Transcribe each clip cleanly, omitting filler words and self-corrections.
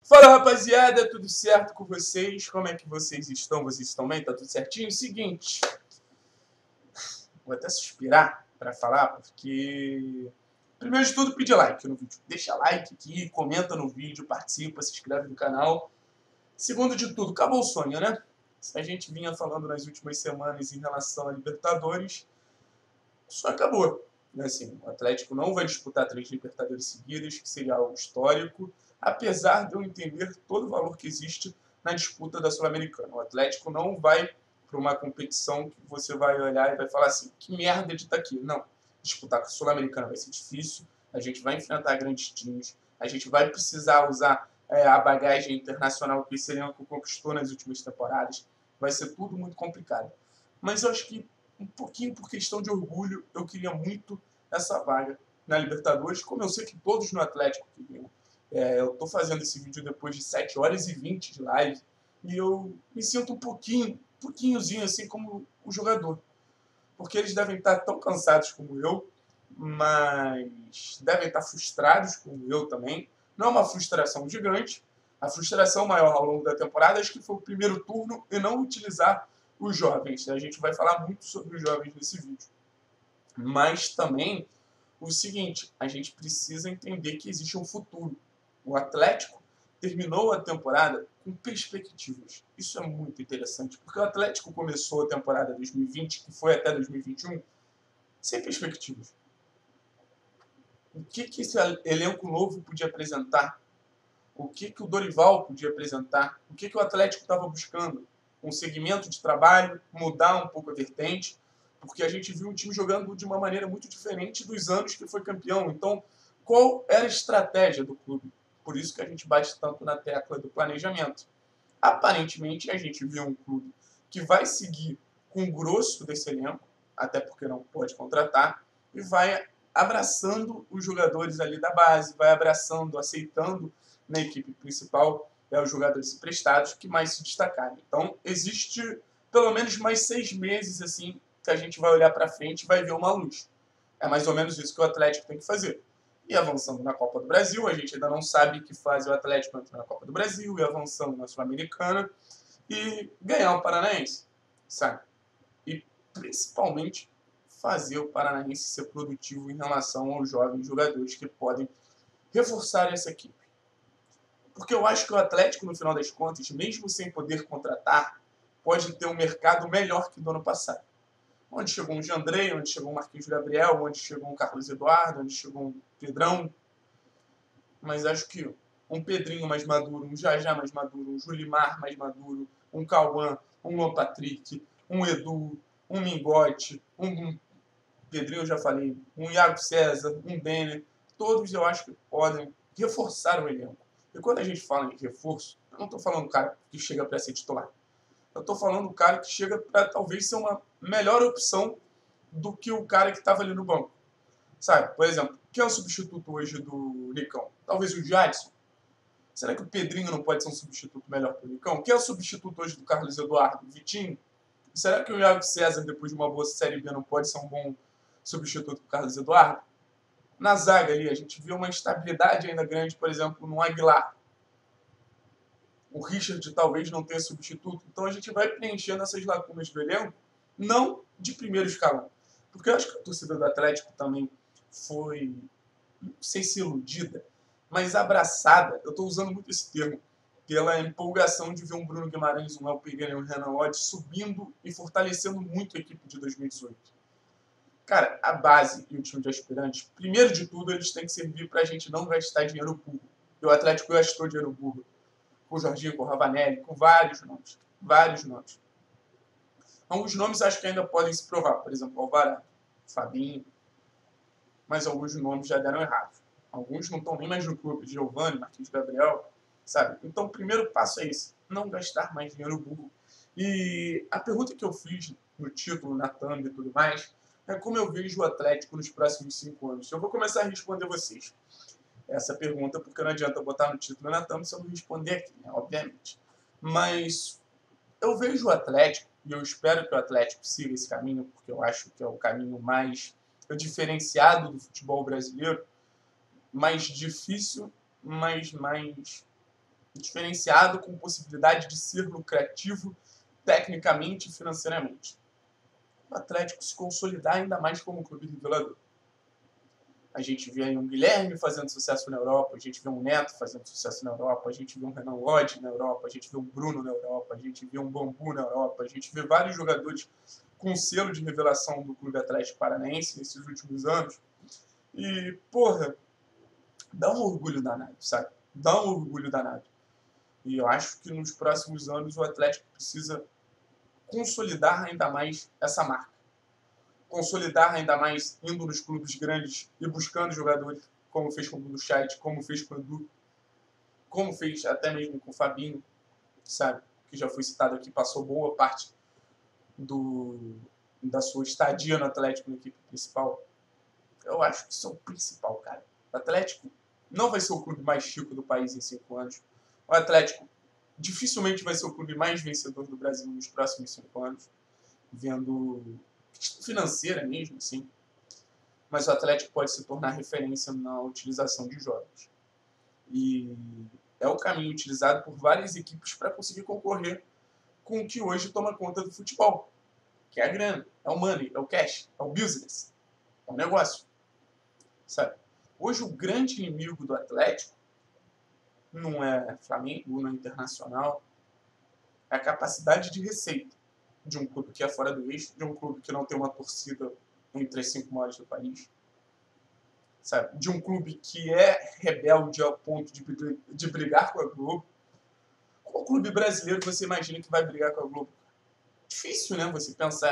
Fala, rapaziada, tudo certo com vocês? Como é que vocês estão? Vocês estão bem? Tá tudo certinho? Seguinte, vou até suspirar para falar, porque primeiro de tudo, pedir like no vídeo. Deixa like aqui, comenta no vídeo, participa, se inscreve no canal. Segundo de tudo, acabou o sonho, né? A gente vinha falando nas últimas semanas em relação a Libertadores, o sonho acabou. Assim, o Atlético não vai disputar 3 Libertadores seguidas, que seria algo histórico, apesar de eu entender todo o valor que existe na disputa da Sul-Americana. O Atlético não vai para uma competição que você vai olhar e vai falar assim, que merda de estar aqui. Não, disputar com a Sul-Americana vai ser difícil, a gente vai enfrentar grandes times, a gente vai precisar usar a bagagem internacional que esse elenco conquistou nas últimas temporadas, vai ser tudo muito complicado. Mas eu acho que um pouquinho por questão de orgulho, eu queria muito essa vaga na Libertadores, como eu sei que todos no Atlético queriam. Eu estou fazendo esse vídeo depois de 7 horas e 20 de live, e eu me sinto um pouquinhozinho assim como o jogador. Porque eles devem estar tão cansados como eu, mas devem estar frustrados como eu também. Não é uma frustração gigante. A frustração maior ao longo da temporada acho que foi o primeiro turno e não utilizar os jovens. A gente vai falar muito sobre os jovens nesse vídeo. Mas também o seguinte, a gente precisa entender que existe um futuro. O Atlético terminou a temporada com perspectivas. Isso é muito interessante, porque o Atlético começou a temporada 2020, que foi até 2021, sem perspectivas. O que esse elenco novo podia apresentar? O que o Dorival podia apresentar? O que o Atlético estava buscando? Um segmento de trabalho, mudar um pouco a vertente, porque a gente viu o time jogando de uma maneira muito diferente dos anos que foi campeão. Então, qual era a estratégia do clube? Por isso que a gente bate tanto na tecla do planejamento. Aparentemente, a gente viu um clube que vai seguir com o grosso desse elenco, até porque não pode contratar, e vai abraçando os jogadores ali da base, vai abraçando, aceitando na equipe principal os jogadores emprestados que mais se destacarem. Então, existe pelo menos mais 6 meses assim que a gente vai olhar para frente e vai ver uma luz. É mais ou menos isso que o Atlético tem que fazer. E avançando na Copa do Brasil, a gente ainda não sabe que fase o Atlético entra na Copa do Brasil, e avançando na Sul-Americana, e ganhar o Paranaense, sabe? E principalmente fazer o Paranaense ser produtivo em relação aos jovens jogadores que podem reforçar essa equipe. Porque eu acho que o Atlético, no final das contas, mesmo sem poder contratar, pode ter um mercado melhor que do ano passado. Onde chegou um Jandrei, onde chegou um Marquinhos Gabriel, onde chegou um Carlos Eduardo, onde chegou um Pedrão. Mas acho que um Pedrinho mais maduro, um Jajá mais maduro, um Julimar mais maduro, um Cauã, um Luan Patrick, um Edu, um Mingote, um Pedrinho eu já falei, um Iago César, um Denner, todos eu acho que podem reforçar o elenco. E quando a gente fala em reforço, eu não estou falando do cara que chega para ser titular. Eu estou falando do cara que chega para talvez ser uma melhor opção do que o cara que estava ali no banco. Sabe? Por exemplo, quem é o substituto hoje do Nicão? Talvez o Jadson. Será que o Pedrinho não pode ser um substituto melhor para o Nicão? Quem é o substituto hoje do Carlos Eduardo? Vitinho? Será que o Iago César, depois de uma boa Série B, não pode ser um bom substituto para o Carlos Eduardo? Na zaga ali, a gente viu uma instabilidade ainda grande, por exemplo, no Aguilar. O Richard talvez não tenha substituto. Então a gente vai preenchendo essas lacunas do elenco, não de primeiro escalão. Porque eu acho que a torcida do Atlético também foi, não sei se iludida, mas abraçada, eu estou usando muito esse termo, pela empolgação de ver um Bruno Guimarães, um El Pereira e um Renan Lodge subindo e fortalecendo muito a equipe de 2018. Cara, a base e o time de aspirantes, primeiro de tudo, eles têm que servir para a gente não gastar dinheiro burro. E o Atlético gastou dinheiro burro. Com o Jorginho, com o Ravanelli, com vários nomes. Vários nomes. Alguns nomes acho que ainda podem se provar. Por exemplo, Alvarado, Fabinho. Mas alguns nomes já deram errado. Alguns não estão nem mais no clube. Giovani, Marquinhos Gabriel, sabe? Então o primeiro passo é esse. Não gastar mais dinheiro burro. E a pergunta que eu fiz no título, na thumb e tudo mais, é como eu vejo o Atlético nos próximos 5 anos. Eu vou começar a responder vocês essa pergunta, porque não adianta botar no título e na thumb se eu não responder aqui, né? Obviamente. Mas eu vejo o Atlético, e eu espero que o Atlético siga esse caminho, porque eu acho que é o caminho mais diferenciado do futebol brasileiro, mais difícil, mas mais Diferenciado com possibilidade de ser lucrativo tecnicamente e financeiramente. O Atlético se consolidar ainda mais como um clube revelador. A gente vê aí um Guilherme fazendo sucesso na Europa, a gente vê um Neto fazendo sucesso na Europa, a gente vê um Renan Lodge na Europa, a gente vê um Bruno na Europa, a gente vê um Bambu na Europa, a gente vê vários jogadores com selo de revelação do Clube Atlético Paranaense nesses últimos anos. E, porra, dá um orgulho danado, sabe? Dá um orgulho danado. E eu acho que nos próximos anos o Atlético precisa consolidar ainda mais essa marca. Consolidar ainda mais indo nos clubes grandes e buscando jogadores, como fez com o Dudu Chat, como fez com o Edu, como fez até mesmo com o Fabinho, sabe? Que já foi citado aqui, passou boa parte da sua estadia no Atlético na equipe principal. Eu acho que isso é o principal, cara. O Atlético não vai ser o clube mais rico do país em 5 anos. O Atlético dificilmente vai ser o clube mais vencedor do Brasil nos próximos 5 anos, vendo questão financeira mesmo, assim. Mas o Atlético pode se tornar referência na utilização de jogos. E é o caminho utilizado por várias equipes para conseguir concorrer com o que hoje toma conta do futebol, que é a grana, é o money, é o cash, é o business, é o negócio, sabe? Hoje o grande inimigo do Atlético não é Flamengo, não é Internacional, é a capacidade de receita de um clube que é fora do eixo, de um clube que não tem uma torcida entre as 5 maiores do país, sabe? De um clube que é rebelde ao ponto de brigar com a Globo. Qual clube brasileiro você imagina que vai brigar com a Globo? Difícil, né? Você pensar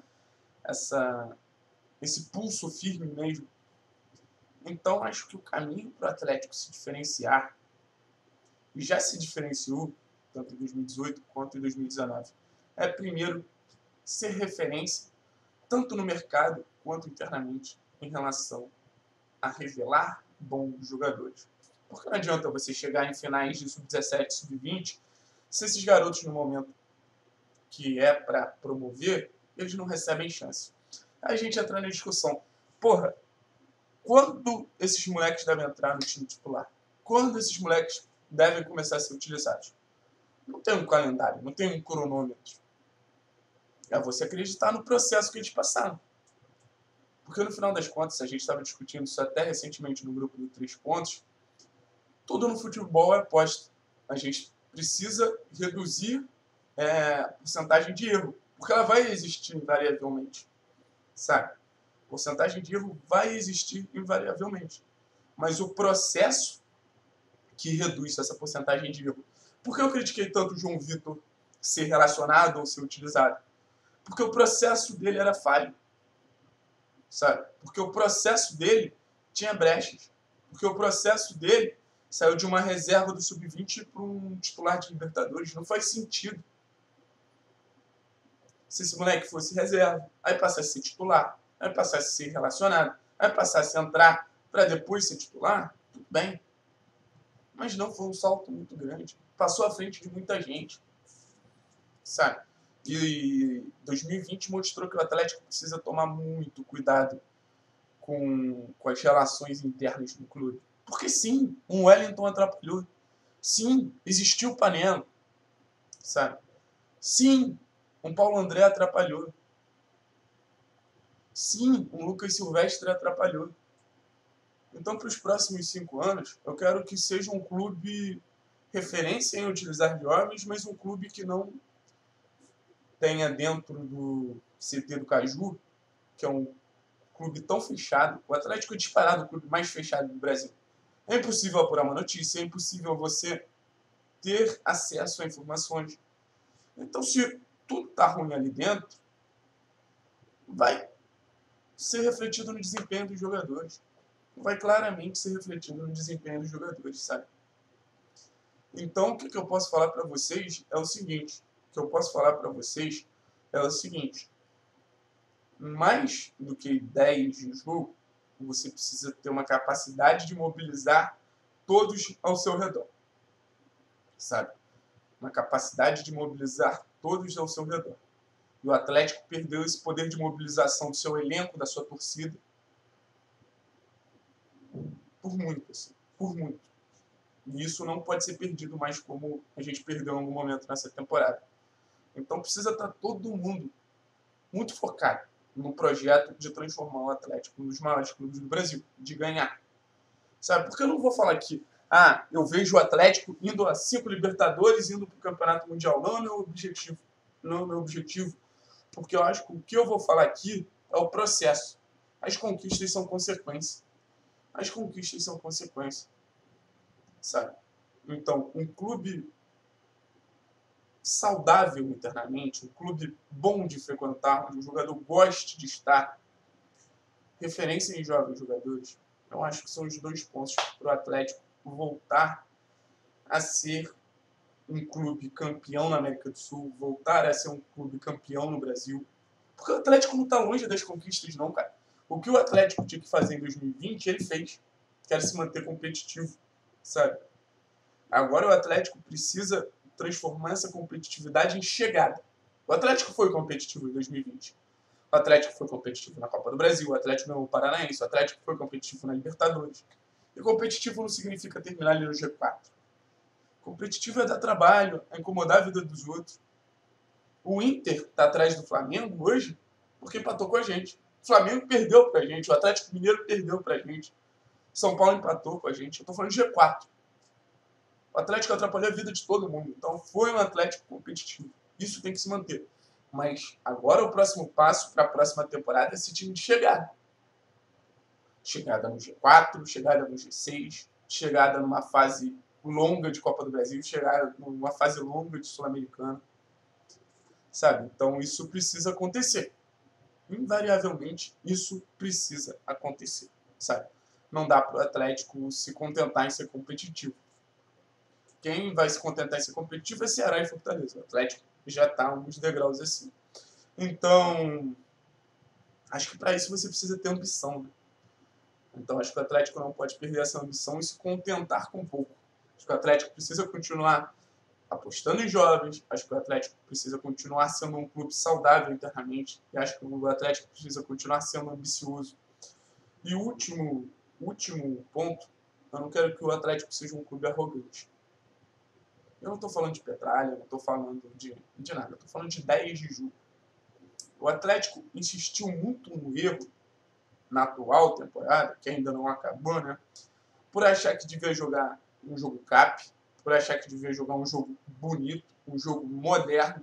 esse pulso firme mesmo. Então, acho que o caminho para o Atlético se diferenciar, e já se diferenciou, tanto em 2018 quanto em 2019, é primeiro ser referência, tanto no mercado quanto internamente, em relação a revelar bons jogadores. Porque não adianta você chegar em finais de sub-17, sub-20, se esses garotos no momento que é para promover, eles não recebem chance. Aí a gente entra na discussão, porra, quando esses moleques devem entrar no time titular? Quando esses moleques devem começar a ser utilizados? Não tem um calendário, não tem um cronômetro. É você acreditar no processo que eles passaram. Porque no final das contas, a gente estava discutindo isso até recentemente no grupo do 3 Pontos, tudo no futebol é aposta. A gente precisa reduzir a porcentagem de erro, porque ela vai existir invariavelmente, sabe? A porcentagem de erro vai existir invariavelmente. Mas o processo que reduz essa porcentagem de erro. Por que eu critiquei tanto o João Vitor ser relacionado ou ser utilizado? Porque o processo dele era falho, sabe? Porque o processo dele tinha brechas. Porque o processo dele saiu de uma reserva do Sub-20 para um titular de Libertadores. Não faz sentido. Se esse moleque fosse reserva, aí passasse a ser titular, aí passasse a ser relacionado, aí passasse a entrar para depois ser titular, tudo bem. Mas não, foi um salto muito grande. Passou à frente de muita gente, sabe? E 2020 mostrou que o Atlético precisa tomar muito cuidado com as relações internas do clube. Porque sim, um Wellington atrapalhou. Sim, existiu o Panela, sabe? Sim, um Paulo André atrapalhou. Sim, um Lucas Silvestre atrapalhou. Então, para os próximos 5 anos, eu quero que seja um clube referência em utilizar jovens, mas um clube que não tenha dentro do CT do Caju, que é um clube tão fechado. O Atlético é disparado o clube mais fechado do Brasil. É impossível apurar uma notícia, é impossível você ter acesso a informações. Então, se tudo está ruim ali dentro, vai ser refletido no desempenho dos jogadores. Vai claramente ser refletido no desempenho dos jogadores, sabe? Então, o que eu posso falar para vocês é o seguinte. Mais do que ideias de jogo, você precisa ter uma capacidade de mobilizar todos ao seu redor, sabe? Uma capacidade de mobilizar todos ao seu redor. E o Atlético perdeu esse poder de mobilização do seu elenco, da sua torcida, por muito, assim, por muito. E isso não pode ser perdido mais como a gente perdeu em algum momento nessa temporada. Então precisa estar todo mundo muito focado no projeto de transformar o Atlético um dos maiores clubes do Brasil, de ganhar. Sabe? Porque eu não vou falar aqui, eu vejo o Atlético indo a 5 Libertadores, indo para o Campeonato Mundial. Não é meu objetivo. Não é meu objetivo. Porque eu acho que o que eu vou falar aqui é o processo. As conquistas são consequência. As conquistas são consequência. Sabe? Então, um clube saudável internamente, um clube bom de frequentar, onde o jogador goste de estar, referência em jovens jogadores, eu acho que são os 2 pontos para o Atlético voltar a ser um clube campeão na América do Sul, voltar a ser um clube campeão no Brasil. Porque o Atlético não está longe das conquistas, não, cara. O que o Atlético tinha que fazer em 2020, ele fez. Quer se manter competitivo, sabe? Agora o Atlético precisa transformar essa competitividade em chegada. O Atlético foi competitivo em 2020. O Atlético foi competitivo na Copa do Brasil, o Atlético ganhou o Paranaense, o Atlético foi competitivo na Libertadores. E competitivo não significa terminar ali no G4. Competitivo é dar trabalho, é incomodar a vida dos outros. O Inter está atrás do Flamengo hoje porque empatou com a gente. O Flamengo perdeu pra gente, o Atlético Mineiro perdeu pra gente. São Paulo empatou com a gente. Eu tô falando de G4. O Atlético atrapalhou a vida de todo mundo. Então foi um Atlético competitivo. Isso tem que se manter. Mas agora o próximo passo para a próxima temporada é esse time de chegada. Chegada no G4, chegada no G6, chegada numa fase longa de Copa do Brasil, chegada numa fase longa de Sul-Americana. Sabe? Então isso precisa acontecer. Invariavelmente isso precisa acontecer. Sabe? Não dá para o Atlético se contentar em ser competitivo. Quem vai se contentar em ser competitivo é Ceará e Fortaleza. O Atlético já está uns degraus assim. Então, acho que para isso você precisa ter ambição. Né? Então, acho que o Atlético não pode perder essa ambição e se contentar com pouco. Acho que o Atlético precisa continuar apostando em jovens. Acho que o Atlético precisa continuar sendo um clube saudável internamente. E acho que o Atlético precisa continuar sendo ambicioso. E o último ponto, eu não quero que o Atlético seja um clube arrogante. Eu não estou falando de petralha, não estou falando de nada. Eu estou falando de 10 de julho. O Atlético insistiu muito no erro na atual temporada, que ainda não acabou, né? Por achar que devia jogar um jogo cap, por achar que devia jogar um jogo bonito, um jogo moderno.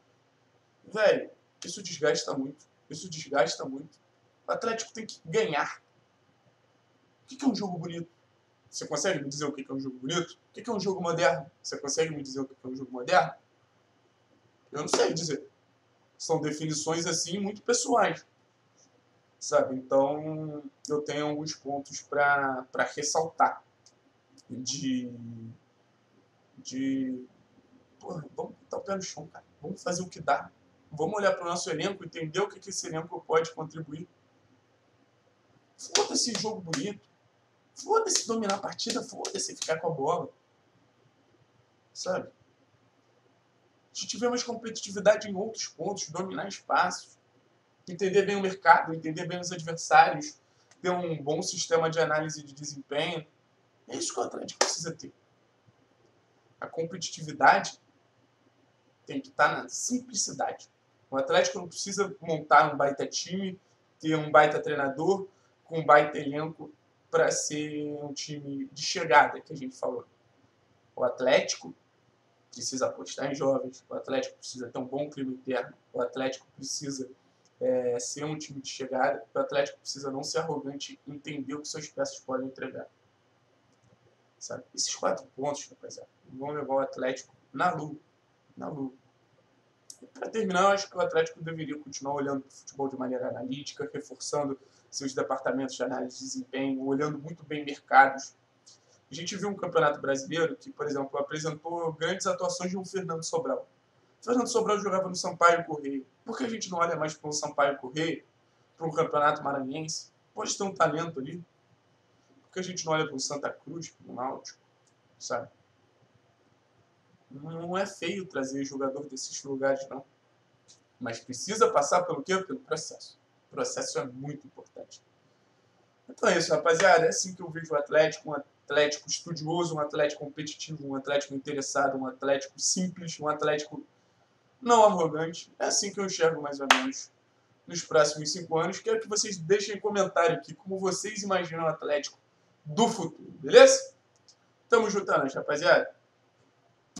Velho, isso desgasta muito. Isso desgasta muito. O Atlético tem que ganhar. O que é um jogo bonito? Você consegue me dizer o que é um jogo bonito? O que é um jogo moderno? Você consegue me dizer o que é um jogo moderno? Eu não sei dizer. São definições assim muito pessoais, sabe? Então eu tenho alguns pontos para ressaltar porra, vamos botar o pé no chão, cara. Vamos fazer o que dá. Vamos olhar para o nosso elenco, entender o que esse elenco pode contribuir. Foda-se jogo bonito. Foda-se dominar a partida, foda-se ficar com a bola. Sabe? Se tiver mais competitividade em outros pontos, dominar espaços, entender bem o mercado, entender bem os adversários, ter um bom sistema de análise de desempenho. É isso que o Atlético precisa ter. A competitividade tem que estar na simplicidade. O Atlético não precisa montar um baita time, ter um baita treinador, com um baita elenco para ser um time de chegada, que a gente falou. O Atlético precisa apostar em jovens, o Atlético precisa ter um bom clima interno, o Atlético precisa ser um time de chegada, o Atlético precisa não ser arrogante e entender o que suas peças podem entregar. Sabe? Esses 4 pontos, rapaziada, vão levar o Atlético na lua. Na lua. Para terminar, eu acho que o Atlético deveria continuar olhando para o futebol de maneira analítica, reforçando seus departamentos de análise de desempenho, olhando muito bem mercados. A gente viu um campeonato brasileiro que, por exemplo, apresentou grandes atuações de um Fernando Sobral. O Fernando Sobral jogava no Sampaio Corrêa. Por que a gente não olha mais para um Sampaio Corrêa, para um campeonato maranhense? Pode ter um talento ali. Por que a gente não olha para um Santa Cruz, para um Náutico, sabe? Não é feio trazer jogador desses lugares, não. Mas precisa passar pelo quê? Pelo processo. O processo é muito importante. Então é isso, rapaziada. É assim que eu vejo o Atlético. Atlético estudioso, um Atlético competitivo, um Atlético interessado, um Atlético simples, um Atlético não arrogante. É assim que eu enxergo mais ou menos nos próximos 5 anos. Quero que vocês deixem comentário aqui como vocês imaginam o Atlético do futuro, beleza? Tamo juntando, rapaziada.